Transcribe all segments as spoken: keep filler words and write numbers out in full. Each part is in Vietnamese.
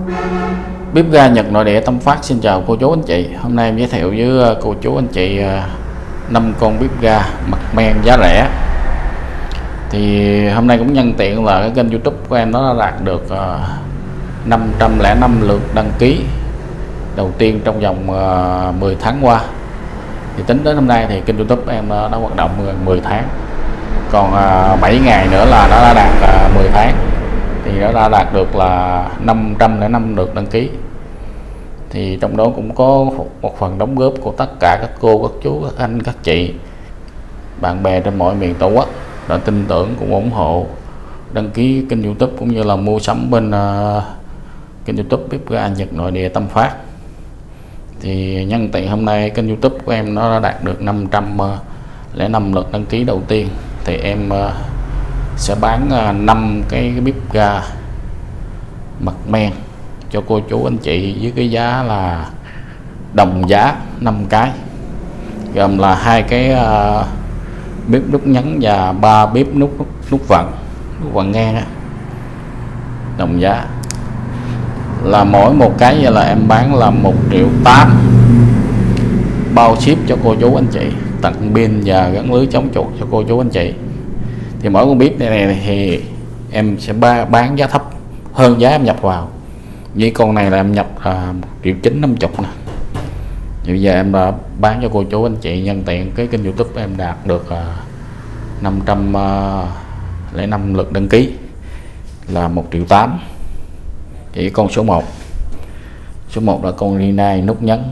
Bếp ga Nhật nội địa Tâm Phát xin chào cô chú anh chị. Hôm nay em giới thiệu với cô chú anh chị năm con bếp ga mặt men giá rẻ. Thì hôm nay cũng nhân tiện là cái kênh YouTube của em nó đã đạt được năm trăm lẻ năm lượt đăng ký đầu tiên trong vòng mười tháng qua. Thì tính đến hôm nay thì kênh YouTube em đã hoạt động gần mười tháng, còn bảy ngày nữa là nó đã đạt mười tháng, thì nó đã đạt được là năm trăm lẻ năm lượt đăng ký. Thì trong đó cũng có một phần đóng góp của tất cả các cô, các chú, các anh, các chị, bạn bè trên mọi miền Tổ quốc đã tin tưởng cũng ủng hộ đăng ký kênh YouTube cũng như là mua sắm bên uh, kênh YouTube bếp ga Nhật nội địa Tâm Phát. Thì nhân tiện hôm nay kênh YouTube của em nó đã đạt được năm trăm lẻ năm lượt đăng ký đầu tiên, thì em uh, sẽ bán uh, năm cái, cái bếp ga mặt men cho cô chú anh chị với cái giá là đồng giá năm cái, gồm là hai cái uh, bếp nút nhấn và ba bếp nút nút, nút vặn nút vặn ngang á. Đồng giá là mỗi một cái vậy là em bán là một triệu tám, bao ship cho cô chú anh chị, tặng pin và gắn lưới chống chuột cho cô chú anh chị. Thì mỗi con bếp này, này thì em sẽ bán giá thấp hơn giá em nhập vào. Với con này là em nhập à, một triệu chín năm chục nè. Bây giờ em đã bán cho cô chú anh chị, nhân tiện cái kênh YouTube em đạt được à, năm trăm lẻ năm lượt đăng ký là một triệu tám. Chỉ con số một. Số một là con Rinnai nút nhấn.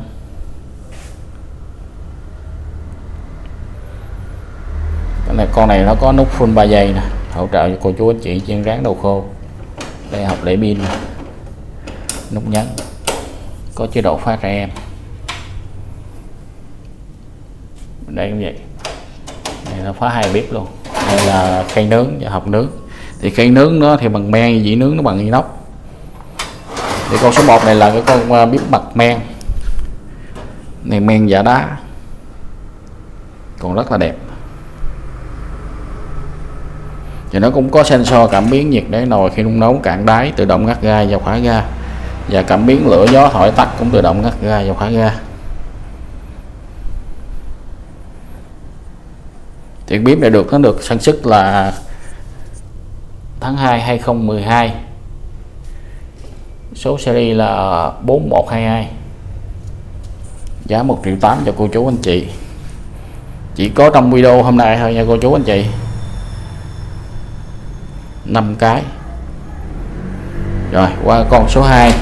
Cái này, con này nó có nút full ba giây nè, hỗ trợ cho cô chú anh chị chiên rán đầu khô. Đây học để pin nè. Nút nhấn có chế độ phát ra em. Đây cũng vậy, đây nó phá hai bếp luôn. Đây là khay nướng và hộp nướng. Thì khay nướng nó thì bằng men, dĩ nướng nó bằng inox. Thì con số một này là cái con bếp mặt men này, men giả đá, còn rất là đẹp. Thì nó cũng có sensor cảm biến nhiệt đáy nồi khi nung nấu, cạn đáy, tự động ngắt ga và khóa ga, và cảm biến lửa gió thổi tắt cũng tự động ngắt ga và khóa ga. Thì bếp này được nó được sản xuất là tháng hai hai không một hai, số series là bốn một hai hai, giá một triệu tám cho cô chú anh chị. Chỉ có trong video hôm nay thôi nha cô chú anh chị. Năm cái. Rồi qua con số hai.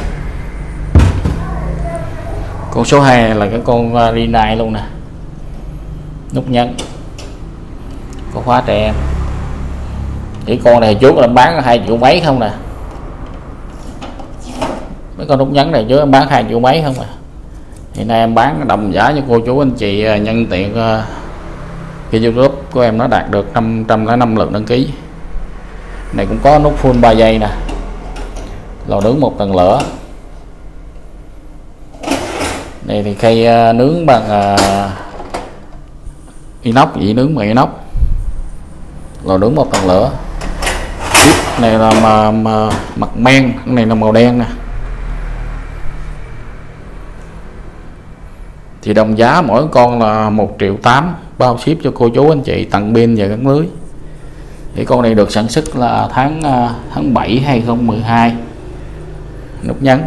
Con số hai là cái con Rinnai luôn nè. Nút nhấn có khóa trẻ em. Thì con này trước là bán hai triệu mấy không nè. Mấy con nút nhấn này trước em bán hai triệu mấy không à. Hiện nay em bán đồng giá cho cô chú anh chị, nhân tiện khi YouTube của em nó đạt được năm trăm lẻ năm lượt đăng ký. Này cũng có nút full ba giây nè, lò nướng một tầng lửa. Này thì khay nướng bằng uh, inox, dĩ nướng bằng inox, lò nướng một tầng lửa. Bếp này là mà, mà, mặt men, cái này là màu đen nè. Thì đồng giá mỗi con là một triệu tám, bao ship cho cô chú anh chị, tặng pin và gắn lưới. Thì con này được sản xuất là tháng tháng bảy hai không một hai. Nút nhấn,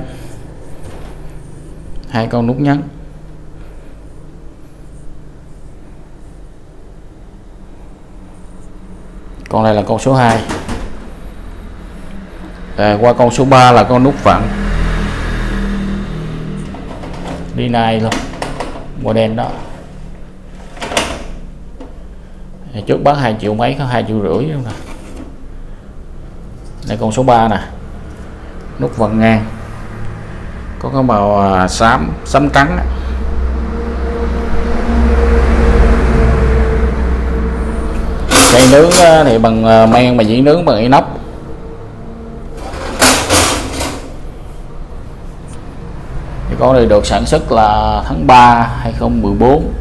hai con nút nhấn. Con này là con số hai. À, qua con số ba là con nút vặn Rinnai luôn, model đó. Trước bán hai triệu mấy, có hai triệu rưỡi luôn nè. Đây con số ba nè, nút vặn ngang, có cái màu xám xám trắng. Cây nướng thì bằng men mà dĩ nướng bằng inox. Thì con này được sản xuất là tháng ba hai không một bốn.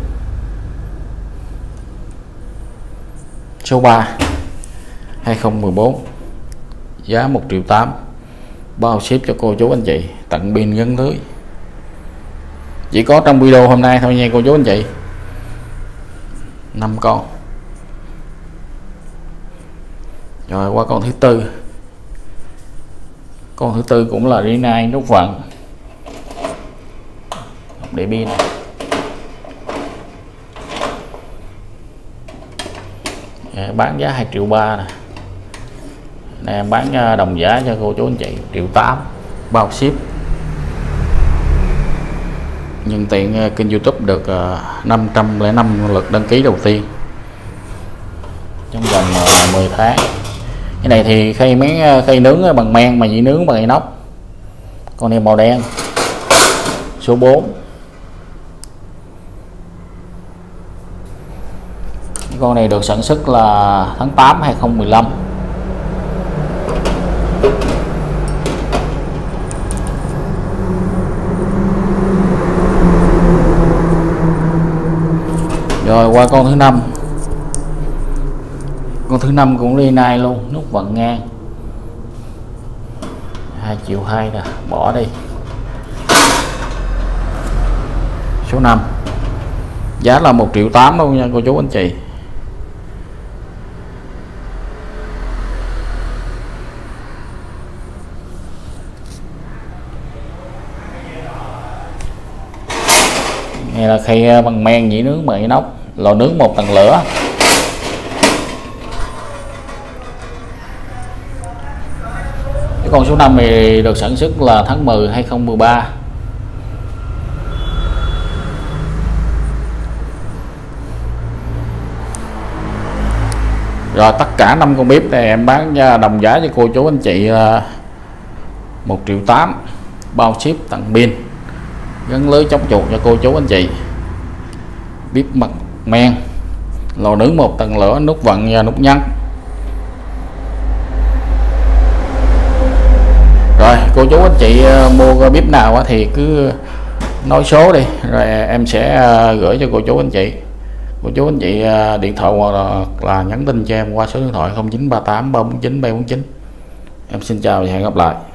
Số ba hai không một bốn, giá một triệu tám, bao ship cho cô chú anh chị, tận pin gắn lưới. Chỉ có trong video hôm nay thôi nha cô chú anh chị. Năm con. Rồi qua con thứ tư. Con thứ tư cũng là Rinnai nút vận, để pin. Bán giá hai triệu ba nè. Này em bán đồng giá cho cô chú anh chị triệu tám bao ship. Nhân tiện kênh YouTube được năm trăm lẻ năm lượt đăng ký đầu tiên trong vòng mười tháng. Cái này thì khay miếng khay nướng bằng men mà chỉ nướng bằng inox. Con này màu đen số bốn. Con này được sản xuất là tháng tám hai không một lăm. Rồi qua con thứ năm. Con thứ năm cũng Rinnai luôn, nút vận ngang. hai triệu hai nè, bỏ đi. Số năm. Giá là một triệu tám luôn nha cô chú anh chị. Này là khay bằng men nhĩ nướng bằng inox, lò nướng một tầng lửa. Cái con số năm này được sản xuất là tháng mười hai không một ba. Rồi tất cả năm con bếp này em bán đồng giá cho cô chú anh chị một triệu tám bao ship tặng pin gắn lưới chống chuột cho cô chú anh chị. Bếp mặt men, lò nướng một tầng lửa, nút vận và nút nhấn. Rồi cô chú anh chị mua bếp nào thì cứ nói số đi, rồi em sẽ gửi cho cô chú anh chị. Cô chú anh chị điện thoại hoặc là, là nhắn tin cho em qua số điện thoại không chín ba tám ba bốn chín bảy bốn chín. Em xin chào và hẹn gặp lại.